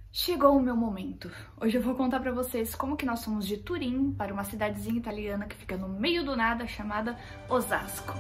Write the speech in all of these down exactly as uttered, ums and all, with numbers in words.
Chegou o meu momento. Hoje eu vou contar pra vocês como que nós fomos de Turim para uma cidadezinha italiana que fica no meio do nada chamada Osasco.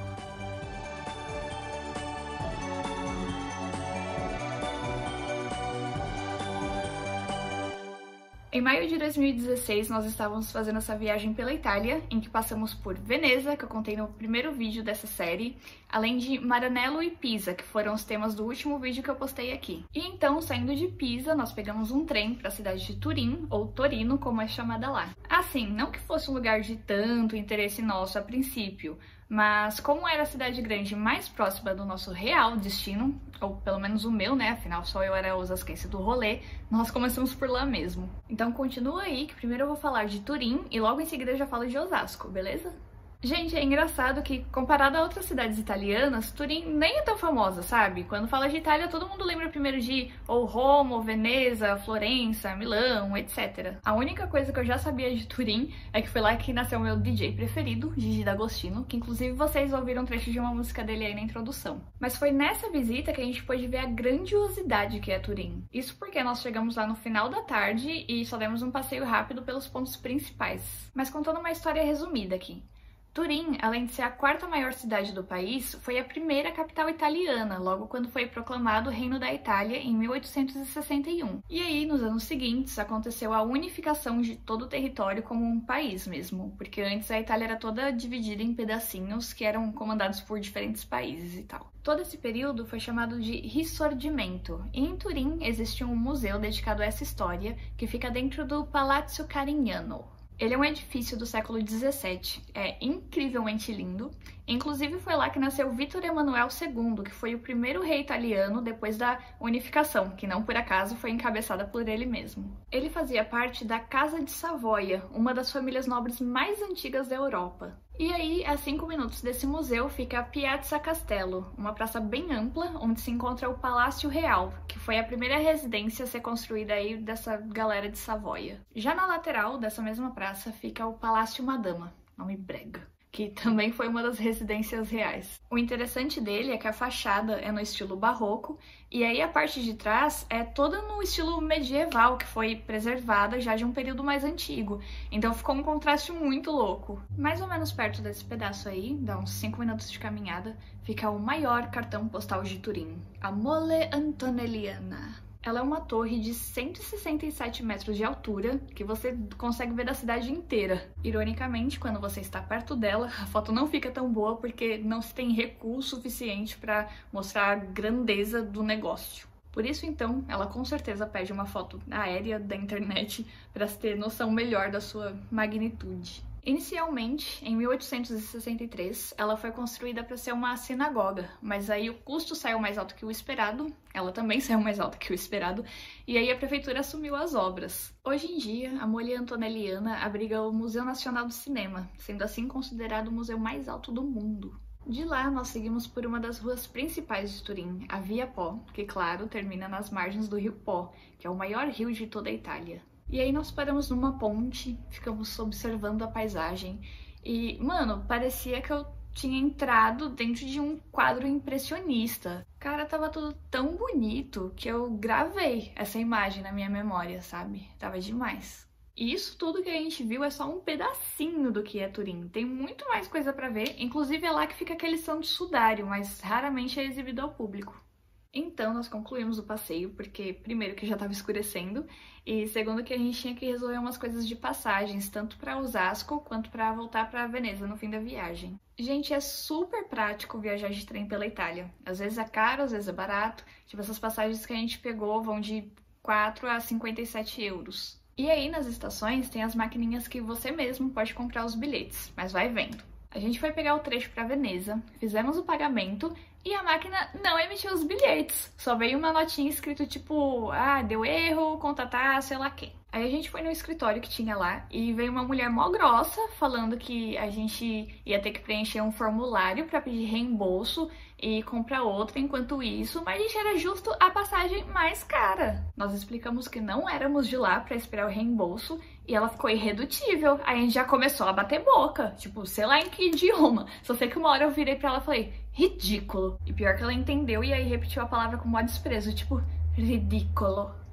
Em maio de dois mil e dezesseis, nós estávamos fazendo essa viagem pela Itália, em que passamos por Veneza, que eu contei no primeiro vídeo dessa série, além de Maranello e Pisa, que foram os temas do último vídeo que eu postei aqui. E então, saindo de Pisa, nós pegamos um trem para a cidade de Turim, ou Torino, como é chamada lá. Assim, não que fosse um lugar de tanto interesse nosso a princípio, mas como era a cidade grande mais próxima do nosso real destino, ou pelo menos o meu, né, afinal só eu era osasquense do rolê, nós começamos por lá mesmo. Então continua aí, que primeiro eu vou falar de Turim e logo em seguida eu já falo de Osasco, beleza? Gente, é engraçado que, comparado a outras cidades italianas, Turim nem é tão famosa, sabe? Quando fala de Itália, todo mundo lembra primeiro de ou Roma, ou Veneza, Florença, Milão, etcétera. A única coisa que eu já sabia de Turim é que foi lá que nasceu o meu D J preferido, Gigi D'Agostino, que inclusive vocês ouviram um trecho de uma música dele aí na introdução. Mas foi nessa visita que a gente pôde ver a grandiosidade que é Turim. Isso porque nós chegamos lá no final da tarde e só demos um passeio rápido pelos pontos principais. Mas contando uma história resumida aqui. Turim, além de ser a quarta maior cidade do país, foi a primeira capital italiana, logo quando foi proclamado o Reino da Itália em mil oitocentos e sessenta e um. E aí, nos anos seguintes, aconteceu a unificação de todo o território como um país mesmo, porque antes a Itália era toda dividida em pedacinhos que eram comandados por diferentes países e tal. Todo esse período foi chamado de Risorgimento, e em Turim existe um museu dedicado a essa história, que fica dentro do Palazzo Carignano. Ele é um edifício do século dezessete, é incrivelmente lindo, inclusive foi lá que nasceu Vítor Emanuel segundo, que foi o primeiro rei italiano depois da unificação, que não por acaso foi encabeçada por ele mesmo. Ele fazia parte da Casa de Savoia, uma das famílias nobres mais antigas da Europa. E aí, a cinco minutos desse museu, fica a Piazza Castello, uma praça bem ampla, onde se encontra o Palácio Real, que foi a primeira residência a ser construída aí dessa galera de Savoia. Já na lateral dessa mesma praça fica o Palácio Madama, nome brega, que também foi uma das residências reais. O interessante dele é que a fachada é no estilo barroco, e aí a parte de trás é toda no estilo medieval, que foi preservada já de um período mais antigo. Então ficou um contraste muito louco. Mais ou menos perto desse pedaço aí, dá uns cinco minutos de caminhada, fica o maior cartão postal de Turim, a Mole Antonelliana. Ela é uma torre de cento e sessenta e sete metros de altura, que você consegue ver da cidade inteira. Ironicamente, quando você está perto dela, a foto não fica tão boa porque não se tem recurso suficiente para mostrar a grandeza do negócio. Por isso, então, ela com certeza pede uma foto aérea da internet para se ter noção melhor da sua magnitude. Inicialmente, em mil oitocentos e sessenta e três, ela foi construída para ser uma sinagoga, mas aí o custo saiu mais alto que o esperado, ela também saiu mais alta que o esperado, e aí a prefeitura assumiu as obras. Hoje em dia, a Mole Antonelliana abriga o Museu Nacional do Cinema, sendo assim considerado o museu mais alto do mundo. De lá, nós seguimos por uma das ruas principais de Turim, a Via Po, que, claro, termina nas margens do rio Po, que é o maior rio de toda a Itália. E aí nós paramos numa ponte, ficamos observando a paisagem e, mano, parecia que eu tinha entrado dentro de um quadro impressionista. Cara, tava tudo tão bonito que eu gravei essa imagem na minha memória, sabe? Tava demais. E isso tudo que a gente viu é só um pedacinho do que é Turim. Tem muito mais coisa pra ver, inclusive é lá que fica aquele Santo Sudário, mas raramente é exibido ao público. Então, nós concluímos o passeio, porque primeiro que já estava escurecendo, e segundo que a gente tinha que resolver umas coisas de passagens, tanto para Osasco quanto para voltar para Veneza no fim da viagem. Gente, é super prático viajar de trem pela Itália. Às vezes é caro, às vezes é barato. Tipo, essas passagens que a gente pegou vão de quatro a cinquenta e sete euros. E aí, nas estações, tem as maquininhas que você mesmo pode comprar os bilhetes, mas vai vendo. A gente foi pegar o trecho para Veneza, fizemos o pagamento e a máquina não emitiu os bilhetes. Só veio uma notinha escrito tipo, ah, deu erro, contatar, sei lá quem. Aí a gente foi no escritório que tinha lá e veio uma mulher mó grossa falando que a gente ia ter que preencher um formulário para pedir reembolso e comprar outro enquanto isso, mas a gente era justo a passagem mais cara. Nós explicamos que não éramos de lá para esperar o reembolso e ela ficou irredutível. Aí a gente já começou a bater boca, tipo, sei lá em que idioma. Só sei que uma hora eu virei pra ela e falei, ridículo. E pior que ela entendeu e aí repetiu a palavra com maior desprezo, tipo, ridículo.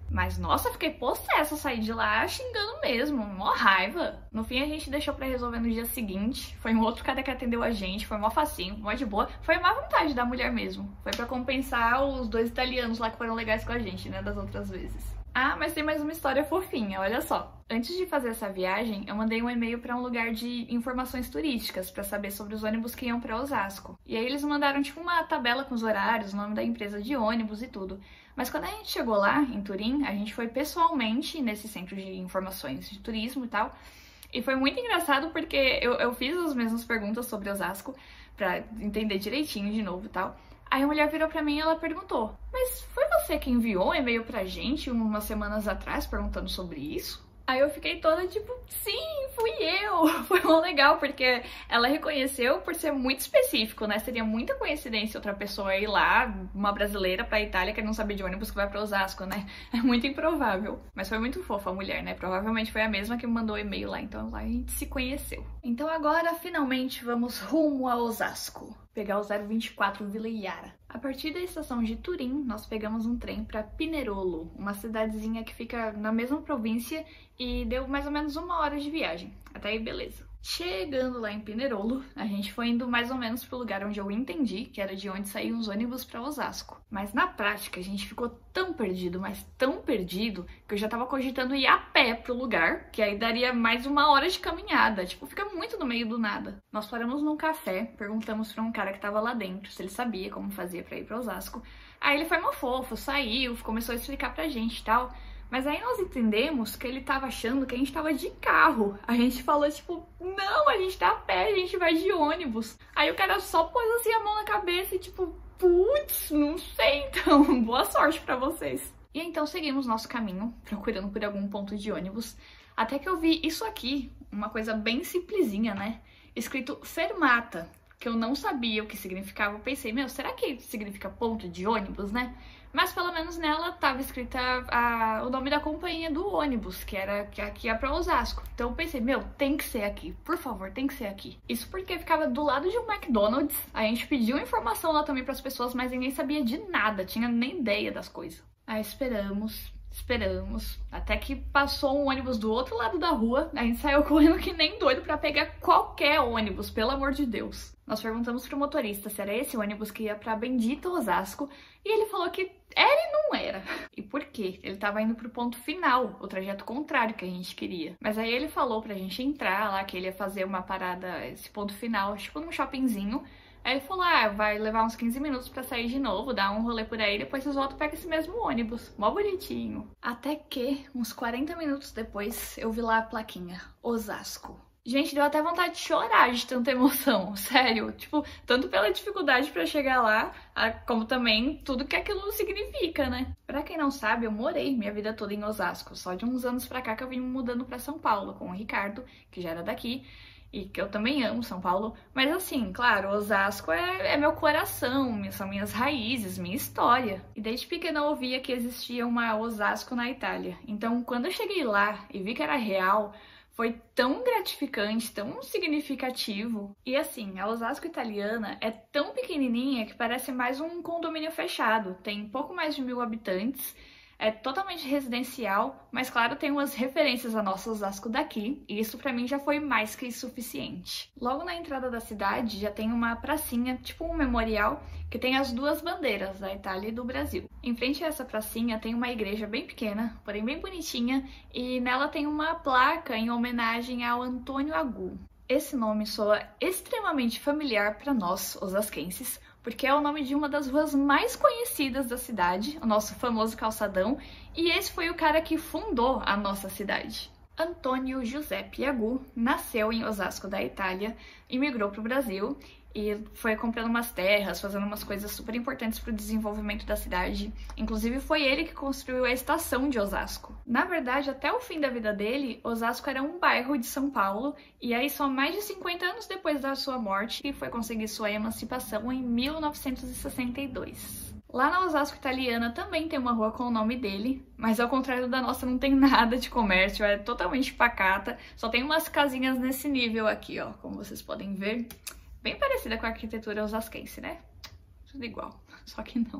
Mas nossa, fiquei possessa, saí de lá xingando mesmo, mó raiva. No fim a gente deixou pra resolver no dia seguinte, foi um outro cara que atendeu a gente, foi mó facinho, mó de boa. Foi má vontade da mulher mesmo, foi pra compensar os dois italianos lá que foram legais com a gente, né, das outras vezes. Ah, mas tem mais uma história fofinha, olha só. Antes de fazer essa viagem, eu mandei um e-mail para um lugar de informações turísticas para saber sobre os ônibus que iam para Osasco. E aí eles mandaram tipo uma tabela com os horários, o nome da empresa de ônibus e tudo. Mas quando a gente chegou lá, em Turim, a gente foi pessoalmente nesse centro de informações de turismo e tal. E foi muito engraçado porque eu, eu fiz as mesmas perguntas sobre Osasco para entender direitinho de novo e tal. Aí a mulher virou pra mim e ela perguntou: mas foi você que enviou um e-mail pra gente umas semanas atrás perguntando sobre isso? Aí eu fiquei toda tipo, sim, fui eu! Foi muito legal, porque ela reconheceu por ser muito específico, né? Seria muita coincidência outra pessoa ir lá, uma brasileira pra Itália que não sabe de ônibus que vai pra Osasco, né? É muito improvável. Mas foi muito fofa a mulher, né? Provavelmente foi a mesma que me mandou o e-mail lá, então lá a gente se conheceu. Então agora, finalmente, vamos rumo a Osasco. Pegar o zero vinte e quatro Vila Iara. A partir da estação de Turim, nós pegamos um trem para Pinerolo, uma cidadezinha que fica na mesma província e deu mais ou menos uma hora de viagem. Até aí, beleza. Chegando lá em Pinerolo, a gente foi indo mais ou menos pro lugar onde eu entendi que era de onde saíam os ônibus para Osasco. Mas na prática, a gente ficou tão perdido, mas tão perdido, que eu já tava cogitando ir a pé pro lugar, que aí daria mais uma hora de caminhada. Tipo, fica muito no meio do nada. Nós paramos num café, perguntamos pra um cara que tava lá dentro se ele sabia como fazia pra ir pra Osasco. Aí ele foi mó fofo, saiu, começou a explicar pra gente e tal. Mas aí nós entendemos que ele tava achando que a gente tava de carro. A gente falou, tipo, não, a gente tá a pé, a gente vai de ônibus. Aí o cara só pôs assim a mão na cabeça e tipo, putz, não sei então, boa sorte pra vocês. E então seguimos nosso caminho, procurando por algum ponto de ônibus, até que eu vi isso aqui, uma coisa bem simplesinha, né? Escrito fermata, que eu não sabia o que significava. Eu pensei, meu, será que significa ponto de ônibus, né? Mas pelo menos nela estava escrita a, o nome da companhia do ônibus, que era que aqui ia pra Osasco. Então eu pensei, meu, tem que ser aqui, por favor, tem que ser aqui. Isso porque ficava do lado de um McDonald's. A gente pediu informação lá também para as pessoas, mas ninguém sabia de nada, tinha nem ideia das coisas. Aí esperamos, esperamos, até que passou um ônibus do outro lado da rua. A gente saiu correndo que nem doido para pegar qualquer ônibus, pelo amor de Deus. Nós perguntamos pro motorista se era esse ônibus que ia pra bendita Osasco, e ele falou que era e não era. E por quê? Ele tava indo pro ponto final, o trajeto contrário que a gente queria. Mas aí ele falou pra gente entrar lá, que ele ia fazer uma parada, esse ponto final, tipo num shoppingzinho. Aí ele falou, ah, vai levar uns quinze minutos pra sair de novo, dar um rolê por aí, depois vocês voltam e pegam esse mesmo ônibus. Mó bonitinho. Até que, uns quarenta minutos depois, eu vi lá a plaquinha, Osasco. Gente, deu até vontade de chorar de tanta emoção, sério. Tipo, tanto pela dificuldade pra chegar lá, como também tudo que aquilo significa, né? Pra quem não sabe, eu morei minha vida toda em Osasco. Só de uns anos pra cá que eu vim mudando pra São Paulo, com o Ricardo, que já era daqui, e que eu também amo São Paulo. Mas assim, claro, Osasco é, é meu coração, são minhas raízes, minha história. E desde pequena eu ouvia que existia uma Osasco na Itália. Então, quando eu cheguei lá e vi que era real, foi tão gratificante, tão significativo. E assim, a Osasco italiana é tão pequenininha que parece mais um condomínio fechado. Tem pouco mais de mil habitantes, é totalmente residencial, mas claro, tem umas referências à nossa Osasco daqui, e isso pra mim já foi mais que suficiente. Logo na entrada da cidade já tem uma pracinha, tipo um memorial, que tem as duas bandeiras, da Itália e do Brasil. Em frente a essa pracinha tem uma igreja bem pequena, porém bem bonitinha, e nela tem uma placa em homenagem ao Antônio Agu. Esse nome soa extremamente familiar para nós, osasquenses, porque é o nome de uma das ruas mais conhecidas da cidade, o nosso famoso calçadão, e esse foi o cara que fundou a nossa cidade. Antônio Giuseppe Agu nasceu em Osasco da Itália, imigrou para o Brasil e foi comprando umas terras, fazendo umas coisas super importantes para o desenvolvimento da cidade. Inclusive foi ele que construiu a estação de Osasco. Na verdade, até o fim da vida dele, Osasco era um bairro de São Paulo, e aí só mais de cinquenta anos depois da sua morte que foi conseguir sua emancipação em mil novecentos e sessenta e dois. Lá na Osasco italiana também tem uma rua com o nome dele, mas ao contrário da nossa não tem nada de comércio, é totalmente pacata, só tem umas casinhas nesse nível aqui, ó, como vocês podem ver. Bem parecida com a arquitetura osasquense, né? Tudo igual, só que não.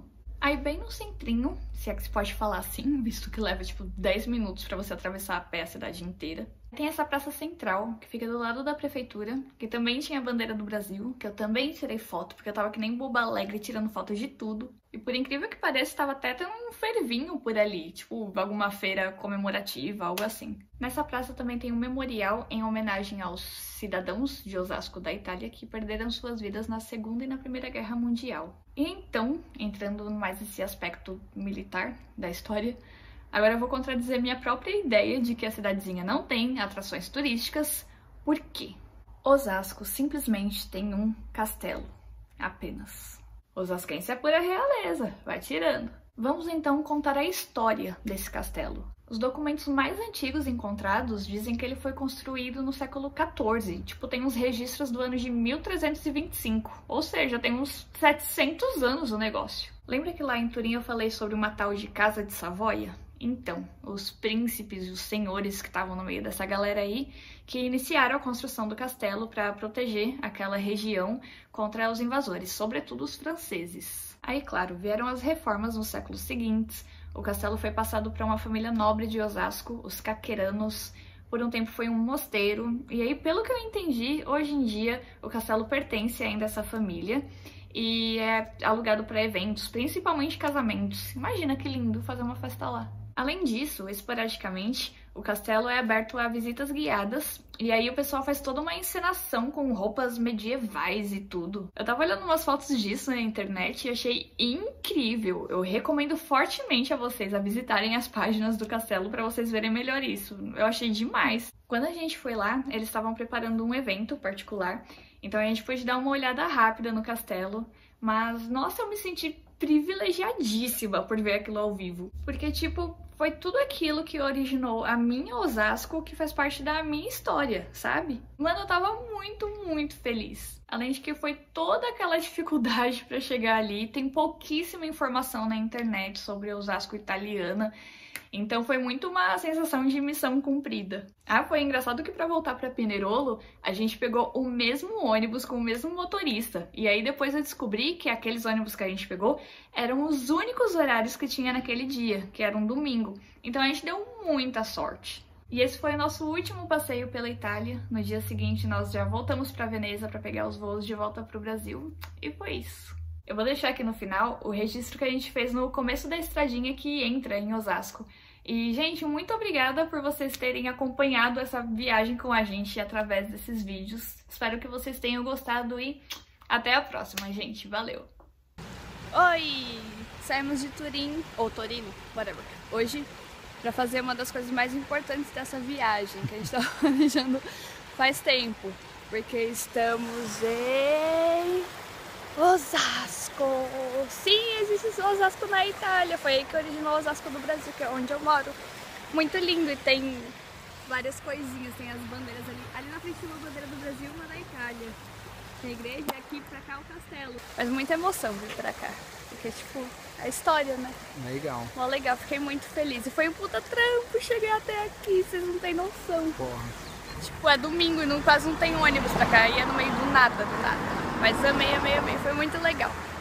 Aí bem no centrinho, se é que se pode falar assim, visto que leva tipo dez minutos pra você atravessar a pé a cidade inteira, tem essa praça central, que fica do lado da prefeitura, que também tinha a bandeira do Brasil, que eu também tirei foto, porque eu tava que nem boba alegre tirando fotos de tudo. E por incrível que pareça, tava até tendo um fervinho por ali, tipo alguma feira comemorativa, algo assim. Nessa praça também tem um memorial em homenagem aos cidadãos de Osasco da Itália que perderam suas vidas na Segunda e na Primeira Guerra Mundial. E então, entrando mais nesse aspecto militar da história, agora eu vou contradizer minha própria ideia de que a cidadezinha não tem atrações turísticas. Por quê? Osasco simplesmente tem um castelo, apenas. Osasquense é pura realeza, vai tirando. Vamos então contar a história desse castelo. Os documentos mais antigos encontrados dizem que ele foi construído no século quatorze, tipo, tem uns registros do ano de mil trezentos e vinte e cinco, ou seja, tem uns setecentos anos o negócio. Lembra que lá em Turim eu falei sobre uma tal de Casa de Savoia? Então, os príncipes e os senhores que estavam no meio dessa galera aí, que iniciaram a construção do castelo para proteger aquela região contra os invasores, sobretudo os franceses. Aí, claro, vieram as reformas nos séculos seguintes, o castelo foi passado para uma família nobre de Osasco, os Caqueranos. Por um tempo foi um mosteiro, e aí, pelo que eu entendi, hoje em dia o castelo pertence ainda a essa família e é alugado para eventos, principalmente casamentos. Imagina que lindo fazer uma festa lá. Além disso, esporadicamente, o castelo é aberto a visitas guiadas, e aí o pessoal faz toda uma encenação com roupas medievais e tudo. Eu tava olhando umas fotos disso na internet e achei incrível. Eu recomendo fortemente a vocês a visitarem as páginas do castelo para vocês verem melhor isso. Eu achei demais. Quando a gente foi lá, eles estavam preparando um evento particular, então a gente pôde dar uma olhada rápida no castelo, mas nossa, eu me senti privilegiadíssima por ver aquilo ao vivo, porque tipo, foi tudo aquilo que originou a minha Osasco, que faz parte da minha história, sabe? Mano, eu tava muito, muito feliz. Além de que foi toda aquela dificuldade pra chegar ali, tem pouquíssima informação na internet sobre a Osasco italiana, então foi muito uma sensação de missão cumprida. Ah, foi engraçado que pra voltar pra Pinerolo, a gente pegou o mesmo ônibus com o mesmo motorista. E aí depois eu descobri que aqueles ônibus que a gente pegou eram os únicos horários que tinha naquele dia, que era um domingo. Então a gente deu muita sorte. E esse foi o nosso último passeio pela Itália. No dia seguinte nós já voltamos pra Veneza pra pegar os voos de volta pro Brasil. E foi isso. Eu vou deixar aqui no final o registro que a gente fez no começo da estradinha que entra em Osasco. E, gente, muito obrigada por vocês terem acompanhado essa viagem com a gente através desses vídeos. Espero que vocês tenham gostado e até a próxima, gente. Valeu! Oi! Saímos de Turim, ou Torino, whatever, hoje para fazer uma das coisas mais importantes dessa viagem, que a gente tá planejando faz tempo, porque estamos em Osasco! Sim, existe Osasco na Itália, foi aí que originou o Osasco do Brasil, que é onde eu moro. Muito lindo e tem várias coisinhas, tem as bandeiras ali. Ali na frente tem uma bandeira do Brasil e uma da Itália. Tem a igreja e aqui pra cá o castelo. Mas muita emoção vir pra cá, porque tipo, a história, né? Legal. Mó legal, fiquei muito feliz. E foi um puta trampo chegar até aqui, vocês não tem noção. Porra. Tipo, é domingo e não, quase não tem ônibus pra cá, e é no meio do nada, do nada. Mas amei, amei, amei, foi muito legal.